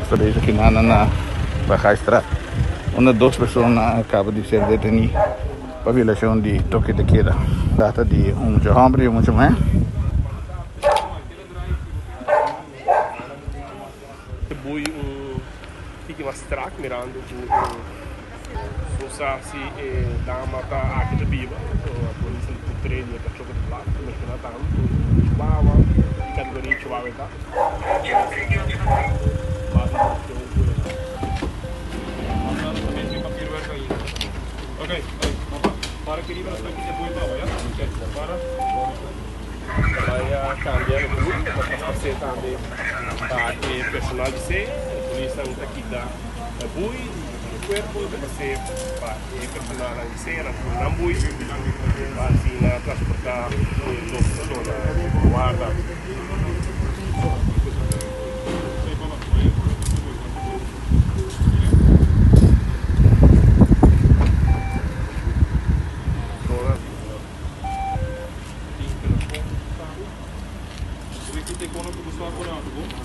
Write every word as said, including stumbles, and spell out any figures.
So deze kinana na Baghaistra. Onder duas pessoas na acaba de ser detenidas para violação de toque de queda. Data de um de homem e um de mulher. Bui um fica mais strak mirando o se dama tá aqui de biba a polícia do treino que choca de lá mas que não tá no chihuahua e categoria chihuahua tá ok para que livre está aqui depois para vai a cambiar o bui mas para ser também para que personal de ser a polícia não está aqui da bui o corpo de você para que personal de ser na bui para assim na transportar dos pessoas guarda tem como buscar por onde